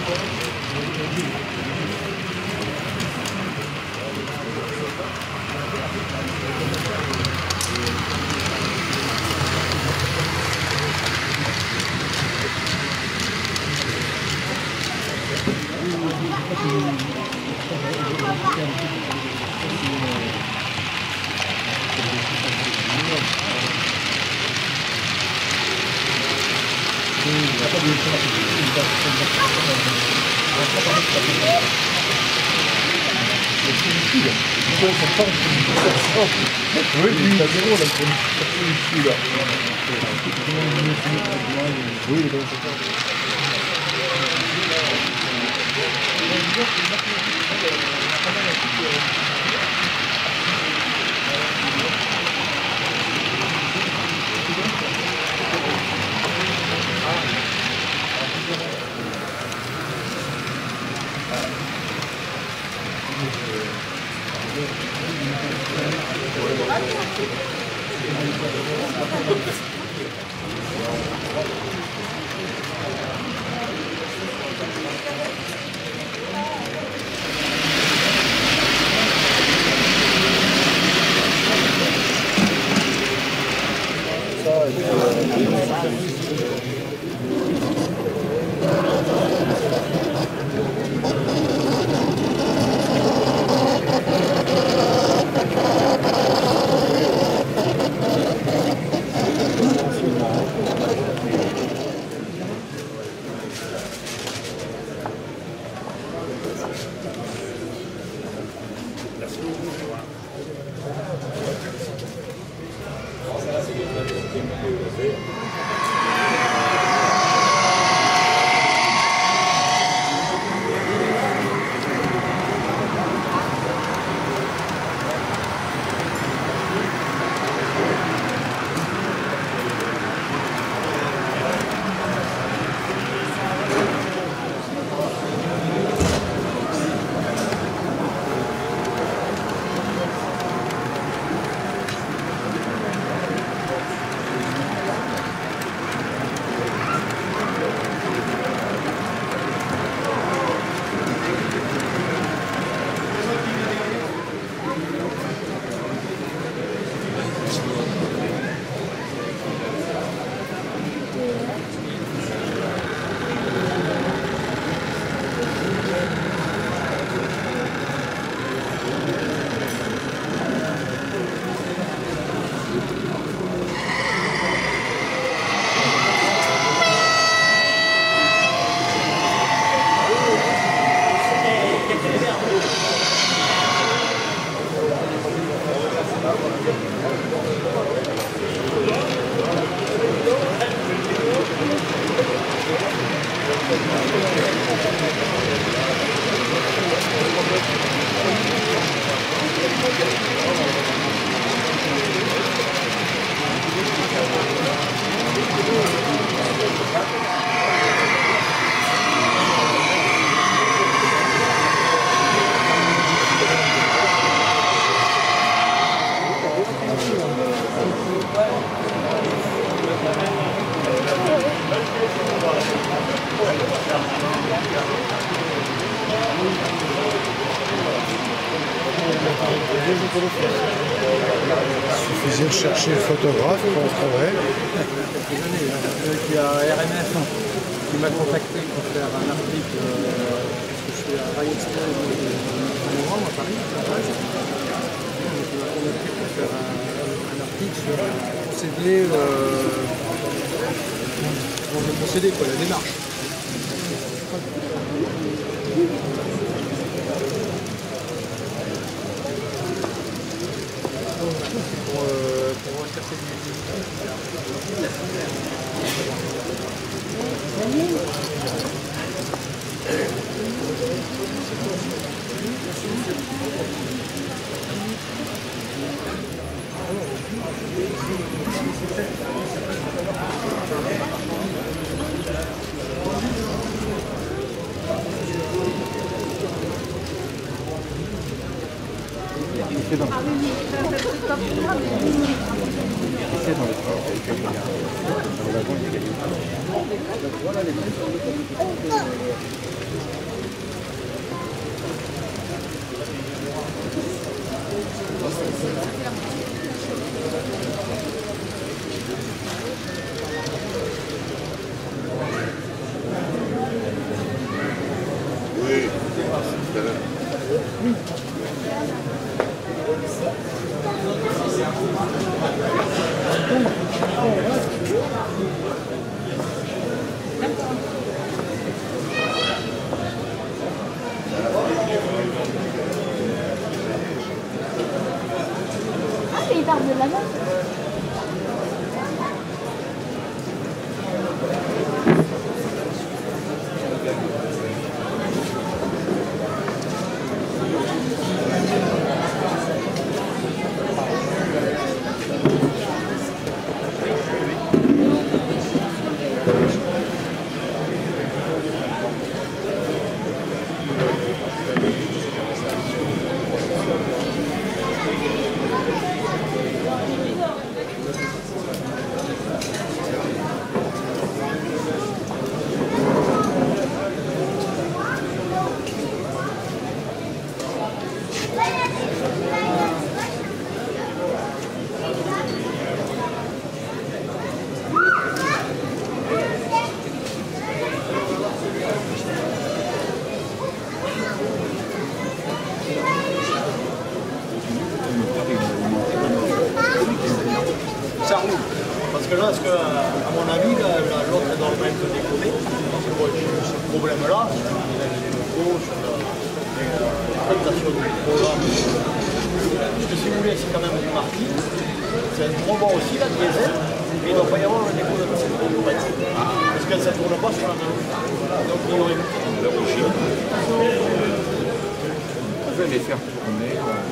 Il suffisait de chercher le photographe qu'on le trouverait. Il y a RMF qui m'a contacté pour faire un article, parce que je suis à Rail Expo en novembre à Paris, à la base. Donc il m'a contacté pour faire un article sur le procédé, la démarche. Pour intercéder sais, dans le train, dans le wagon, il y a gagné. Oui, Ah, mais il part de là-bas. Ça roule. Parce que là, à mon avis, l'autre est dans le même que décoder. Parce que moi, j'ai ce problème-là, sur les locaux, sur l'adaptation du programme. Parce que si vous voulez, c'est quand même du marquis. C'est un robot aussi, la diesel. Et il ne doit pas y avoir le décoder de cette robot. Parce que ça ne tourne pas sur la main. Donc, il y aurait L'origine. On peut les faire tourner.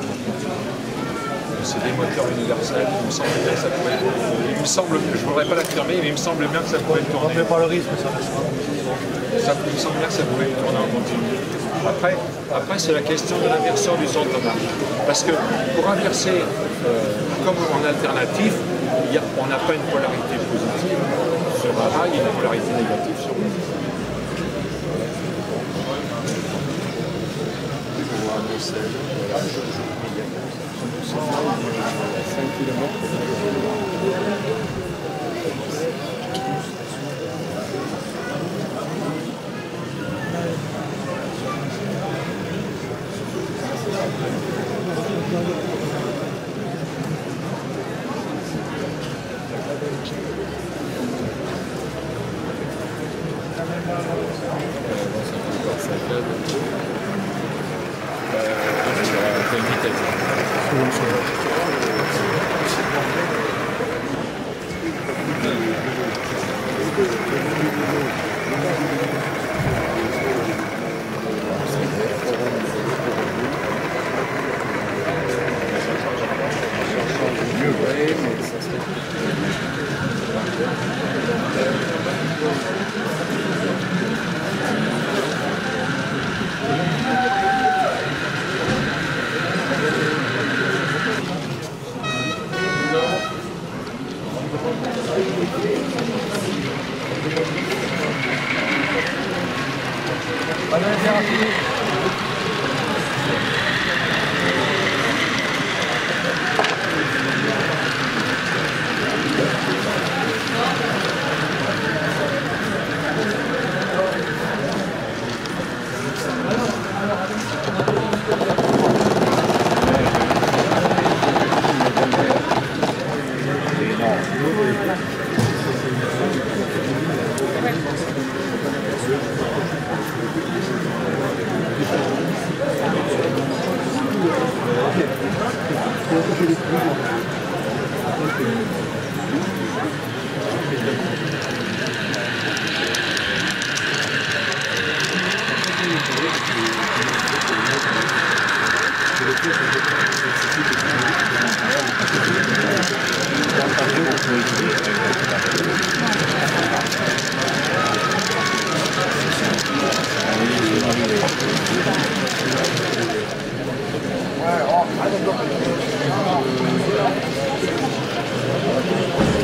C'est des moteurs universels. Il me semble bien que ça pourrait. Il me semble, je ne voudrais pas l'affirmer, mais il me semble bien que ça pourrait tourner. on ne pas le risque, ça restera. Il me semble bien que ça pouvait tourner en continu. Après c'est la question de l'inverseur du centre de marche. Parce que pour inverser, comme en alternatif, on n'a pas une polarité positive sur un rail et une polarité négative sur l'autre. Ouais,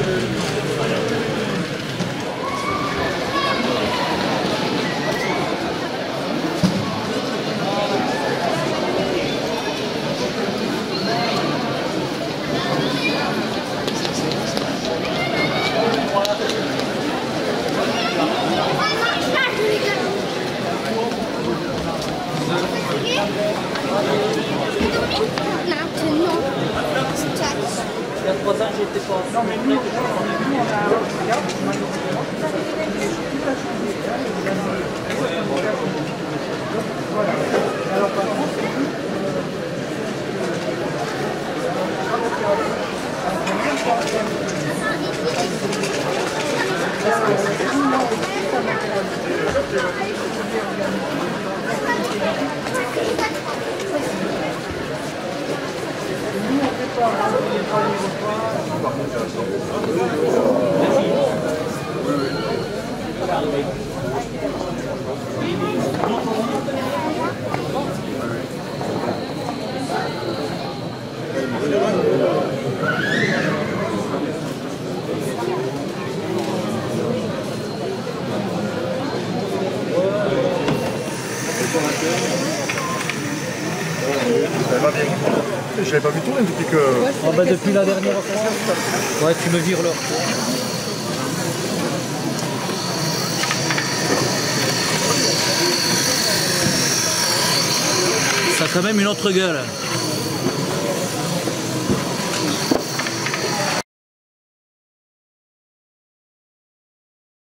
3 ans, j'étais pas. Non, mais nous, J'avais pas vu tourner depuis que... oh, bah, depuis la dernière occasion. Ouais, tu me vires l'heure. Ça a quand même une autre gueule.